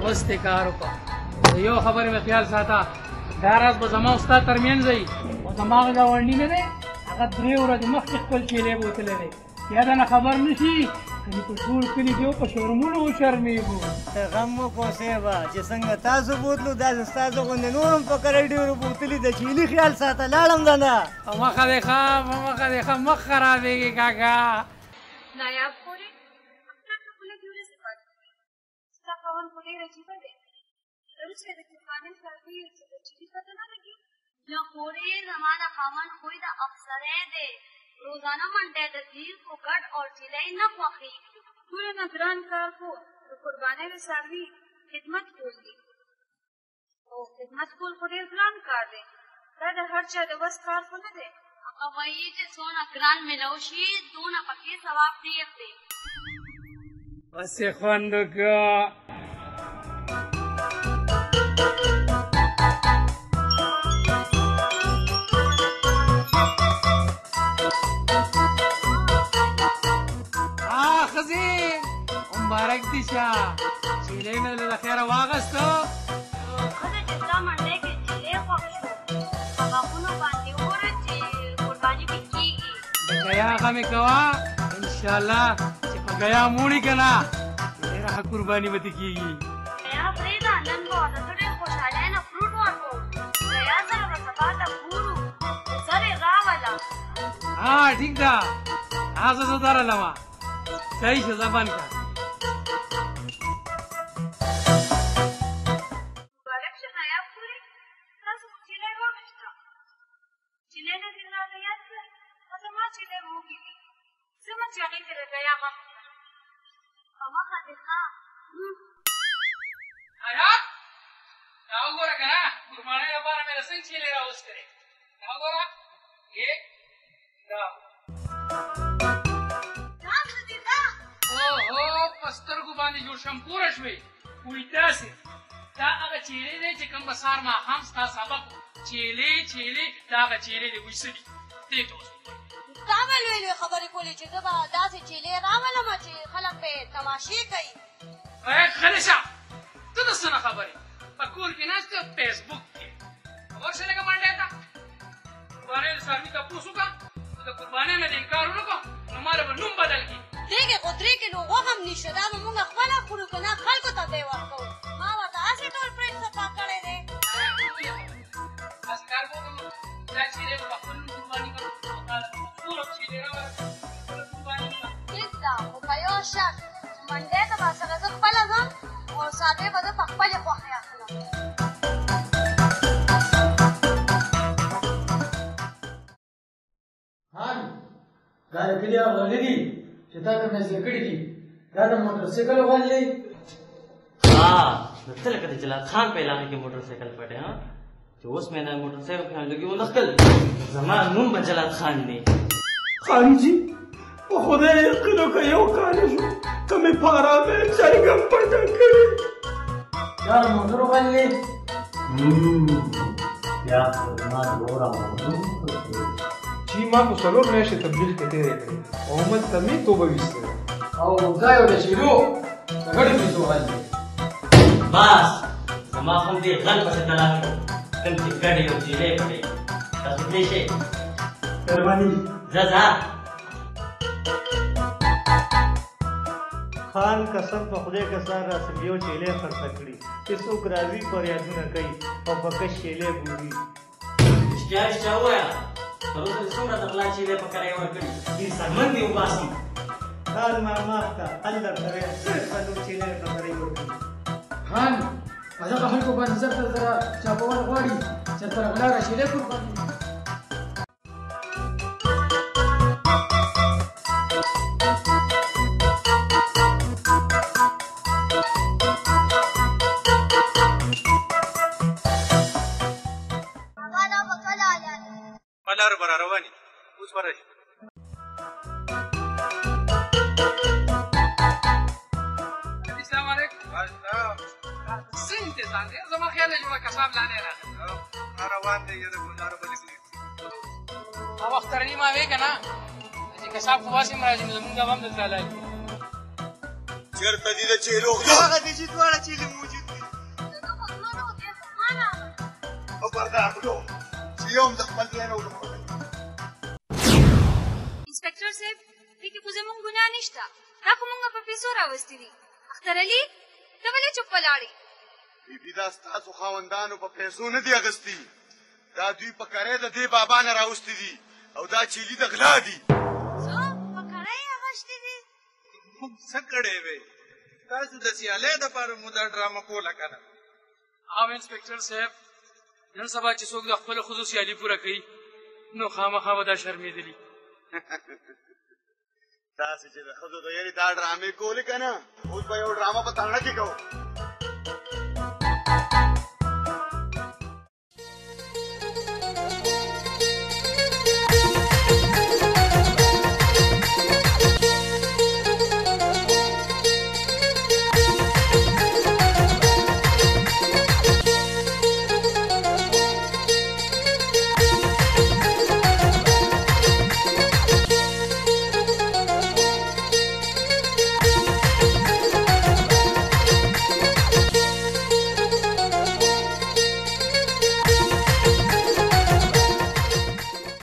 اوس دې کار وکړه د یو خبرې مې خیال ساته دا راز به زما او ستا ترمنځ وي او زما هغه ګاونډي نه دی هغه 3 ورځې مخکې خپل چیلې بوتلی دی یا دنه خبر نه شي کنې په ټول کلي کې په شرمونو وشرمېږو ته غم مه کوه صیبه چې څنګه تاسو بوتلو داسې ستاسو غوندې نور هم په کره ډېرو بوتلي د چیلي خیال ساته لاړم ده نه مخه دې ښه مخه دې ښه مخ خرابېږي کاکا نایاب خورې اکثر ته خپله کې ورځې پاتې دي ستا خاوند خو ډېر عجیبه دی وروسته د قربانۍ ساتي چې د چیلي پته نه لګي نه خورې زما د خاوند خوی د افسری دی روزانه منډی د تیر خو ګډ او چیلۍ نه خوښېږي ټولو نه ګران کار خو د قربانۍ د څاروي خدمت کول دي او خدمت کول خو ډېر ګران کار دی دا د هر چا د وس کار خو نه دی هغه وایي چې څونه ګران میلو شي دونه پکې ثواب ډېر دی بس یې خوند وکړه مبارک دي شه چیلې مې له خیره واغسته ښځه چې ستا منډۍ کې چیلې خوښ شو په غاښونو باندې وګوره چې قرباني پې کېږي د ګیا غمې کوه انشاءالله چې په ګیا موړي که نه ډېره ښه قرباني به دې کېږي ګیا پرېږده نن به ورته ته ډېر خوشحالۍ نه فروټ ورکړو ګیا سره به سبا ته ګورو سر یې راوله ټیک ده هغه زه درلمه صحیح شه زبان که چیلې دې ویسلي دې ته اوس تا به لوی لوی خبرې کولې چې زه به داسې چیلې راولم چې خلک پې تماشې کوي غلی شه ته د څه نه خبرې په کور کې ناست یې فیسبوک کې خبر شه لږه منډې ته قربانۍ د څاروي تپوس وکړه د قربانۍ نه دې انکار ونه کړو نو ما له به نوم بدل کړي دې کې خو 3 کیلو غوښه هم نشته دا به مونږ خپله خورو که نه خلکو ته به یې ورکوو ما ورته هسې ټول پرېټ صفا کړی دی هسې کار به وکړو دا چیلې به په خپل نوم قرباني کړو ټول چیلې راوړه خپله قرباني وکړه ټیک ده خو په یو شرط منډۍ ته به سره زه خپله ځم او څاروی به زه په خپلې خوښې اخلم خان دا د کلي هغه غلي دي چې تا ته مې زده کړي دي دا د موټرسایکل غل دی نو ته لکه د جلال خان په علاقې کې موټرسایکل پټې چې اوس مې دا موټرسایکل په لګي ونښکل زما نوم به جلال خان دی خان جي په خدای یقین وکړه یو کال شو که مې پاره مې جایګه پټه کړې دا د موټرو غل دی یا زما د ورا چې ما په 4 میاشتې تبلیغ کې تېرې کړې محمد ته مې توبه ویستله او دا یو د چیلو د ګډو پیسو غل دی بس زما خو دې غل پسې تلاښ کړو کوم چې ګډې او چیلې پټې تاسو پرې شئ مهرباني ځه خان قسم په خدای کسان راسم یو چیلې خرڅه کړي چې څوک راځي فریادونه کوي او په کش چیلې ګوري رښتیا ووایه تر اوسه دې څومره د غلا چیلې په کرایه ورکړي ډېر سرمن دې وباسي خان ماما ته الله سره صرف څلور چیلې په کرایه ورکړي خان په دغه خلکو باندې زر زره چاپول غواړي چې تر غلا راشیلې قرباني لاره به را روانې اوس به راشي السلام علیکم څه انتظار دی زما خیال دی چې به کساب لا نه راغلی روان دی یو د ګلدارو بلې هغه وخت تر نیمه وې که نه چې کساب خو باسې هم راځي نو زمونږ هم دلته لاګي چېرته دي د چیلو هغه دی چې دواړه چیلې موجود دي خبردار کړو چې یو هم د خپل ځای نه وګرځوي. انسپکټر صاحب دې کې خو زموږ ګناه نشته، دا خو موږ په پیسو راوستي دي. اختر علي ته ولې چوپ ولاړې؟ بیبي دا ستاسو خاوندانو په پیسو نه دي اخیستي، دا دوی په کرۍ د دې بابا نه راوستي دي او دا چیلي د غلا دي. څو په کرۍ اخیستي دي؟ موږ څه کړی وې؟ تاسو د سیالۍ دپاره مو دا ډرامه کوله که نه؟ عام انسپکټر صاحب نن سبا چې څوک د خپلو ښځو سیالي پوره کوي نو خامخا به دا شرمېدلي. تاسې چې د ښځو د یاري دا ډرامې کولې که نه، اوس به یو ډرامه په تڼړه کې کوو.